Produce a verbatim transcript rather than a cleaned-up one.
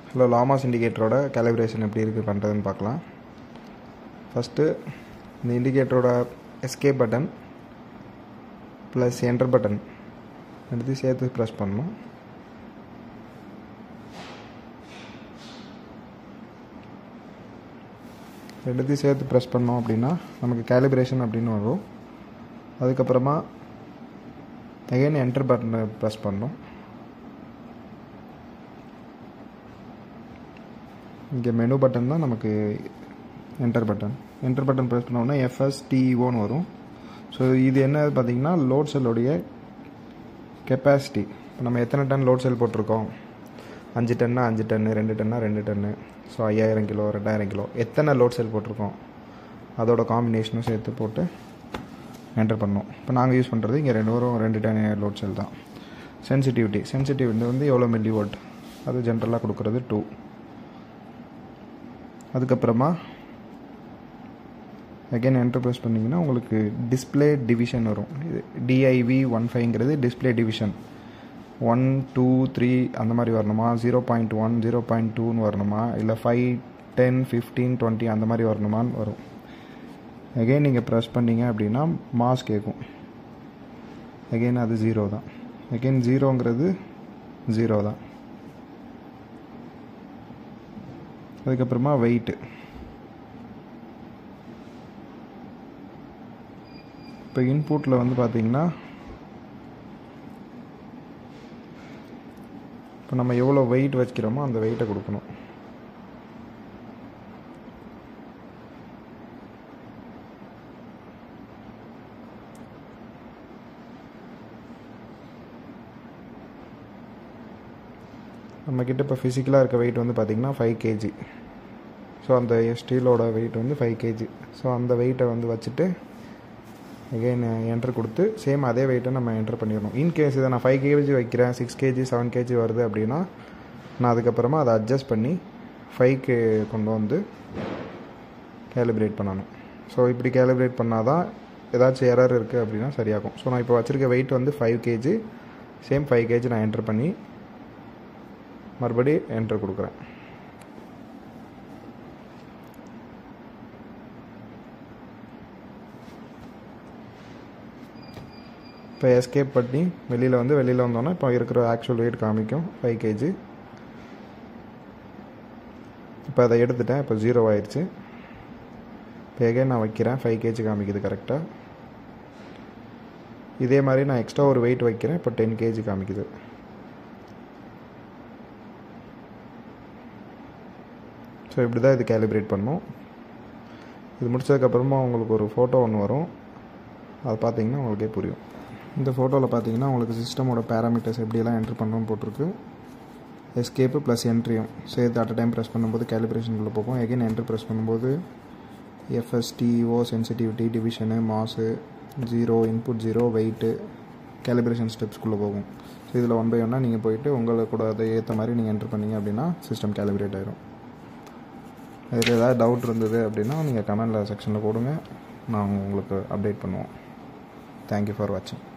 Hello, லாமாஸ் இண்டிகேட்டரோட calibration எப்படி இருக்குது பண்ணுறதுன்னு பார்க்கலாம். ஃபஸ்ட்டு இந்த இண்டிகேட்டரோட escape button plus enter button எடுத்து சேர்த்து ப்ரெஸ் பண்ணணும். ரெண்டுத்தையும் சேர்த்து ப்ரெஸ் பண்ணோம் அப்படின்னா நமக்கு கேலிப்ரேஷன் அப்படின்னு வரும். அதுக்கப்புறமா அகைன் என்டர் பட்டனை ப்ரெஸ் பண்ணணும். இங்கே மெனு பட்டன் தான் நமக்கு enter button. Enter button press பண்ணோன்னா எஃப்எஸ்டிஓன்னு வரும். ஸோ இது என்ன பார்த்திங்கன்னா லோட் செல்லுடைய கெப்பாசிட்டி. இப்போ நம்ம எத்தனை டன் லோட் செல் போட்டிருக்கோம், அஞ்சு டன்னா அஞ்சு டன்னு, ரெண்டு டன்னா ரெண்டு டன்னு, ஸோ ஐயாயிரம் கிலோ ரெண்டாயிரம் கிலோ எத்தனை லோட் செல் போட்டிருக்கோம் அதோட காம்பினேஷனும் சேர்த்து போட்டு என்டர் பண்ணோம். இப்போ நாங்கள் யூஸ் பண்ணுறது இங்கே ரெண்டு வரும் ரெண்டு டன் லோட் செல் தான். சென்சிட்டிவிட்டி சென்சிட்டிவிட்டி வந்து எவ்வளோ மில்லி வோல்ட், அது ஜென்ரலாக கொடுக்குறது டூ. அதுக்கப்புறமா அகைன் என்டர் ப்ரெஸ் பண்ணிங்கன்னா உங்களுக்கு டிஸ்பிளே டிவிஷன் வரும். இது டிஐவி ஒன் ஃபைவ்ங்கிறது display division. One two three அந்த மாதிரி வரணுமா, zero point one zero point டூன்னு வரணுமா, இல்லை ஃபைவ் டென் ஃபிஃப்டீன் டுவெண்ட்டி அந்த மாதிரி வரணுமான்னு வரும். அகைன் நீங்கள் ப்ரெஸ் பண்ணிங்க அப்படின்னா மாஸ் கேட்கும். அகைன் அது ஜீரோ தான். அகைன் ஜீரோங்கிறது ஜீரோ தான். அதுக்கப்புறமா வெயிட்டு. இப்போ இன்புட்டில் வந்து பார்த்திங்கன்னா இப்போ நம்ம எவ்வளோ வெயிட் வச்சுக்கிறோமோ அந்த வெயிட்டை கொடுக்கணும். நம்மக்கிட்ட இப்போ ஃபிசிக்கலாக இருக்க வெயிட் வந்து பார்த்திங்கன்னா ஃபைவ் கேஜி. ஸோ அந்த ஸ்டீலோட வெயிட் வந்து ஃபைவ் கேஜி. ஸோ அந்த வெயிட்டை வந்து வச்சுட்டு அகெயின் என்ட்ரு கொடுத்து சேம் அதே வெயிட்டை நம்ம என்ட்ரு பண்ணிடணும். இன்கேஸ் இதை நான் ஃபைவ் கேஜி வைக்கிறேன், சிக்ஸ் கேஜி செவன் கேஜி வருது அப்படின்னா நான் அதுக்கப்புறமா அதை அட்ஜஸ்ட் பண்ணி ஃபைவ்க்கு கொண்டு வந்து கேலிப்ரேட் பண்ணணும். ஸோ இப்படி கேலிப்ரேட் பண்ணால் தான் ஏதாச்சும் எரர் இருக்குது அப்படின்னா சரியாகும். ஸோ நான் இப்போ வச்சுருக்க வெயிட் வந்து five KG. Same five KG நான் என்ட்ரு பண்ணி மறுபடி என்ட்ரு கொடுக்குறேன். இப்போ எஸ்கேப் பண்ணி வெளியில் வந்து வெளியில் வந்தோன்னா இப்போ இருக்கிற ஆக்சுவல் வெயிட் காமிக்கும் ஃபைவ் கேஜி. இப்போ அதை எடுத்துட்டேன், இப்போ ஜீரோ ஆயிடுச்சு. இப்போ எகைன் நான் வைக்கிறேன், ஃபைவ் கேஜி காமிக்குது கரெக்டாக. இதே மாதிரி நான் எக்ஸ்ட்ரா ஒரு வெயிட் வைக்கிறேன், இப்போ டென் கேஜி காமிக்குது. ஸோ இப்படி தான் இது கேலிப்ரேட் பண்ணணும். இது முடிச்சதுக்கப்புறமா உங்களுக்கு ஒரு ஃபோட்டோ ஒன்று வரும், அதை பார்த்தீங்கன்னா உங்களுக்கே புரியும். இந்த ஃபோட்டோவில் பார்த்தீங்கன்னா உங்களுக்கு சிஸ்டமோட பேராமீட்டர்ஸ் எப்படியெல்லாம் என்ட்ரு பண்ணணும்னு போட்டிருக்கு. எஸ்கேப்பு ப்ளஸ் என்ட்ரியும் சேர்த்து அட் அ டைம் ப்ரெஸ் பண்ணும்போது கேலிப்ரேஷனுக்குள்ளே போகும். எகைன் என்ட்ரு ப்ரெஸ் பண்ணும்போது FSTO sensitivity division mass zero input zero weight calibration ஸ்டெப்ஸ்குள்ளே போகும். ஸோ இதில் ஒன் பை ஒன்னாக நீங்கள் போயிட்டு உங்களுக்கு கூட அதை ஏற்ற மாதிரி நீங்கள் என்ட்ரு பண்ணிங்க அப்படின்னா சிஸ்டம் கேலிப்ரேட் ஆகிடும். அதில் ஏதாவது டவுட் இருந்தது அப்படின்னா நீங்கள் கமெண்டில் செக்ஷனில் போடுங்க, நான் உங்களுக்கு அப்டேட் பண்ணுவோம். தேங்க்யூ ஃபார் வாட்சிங்.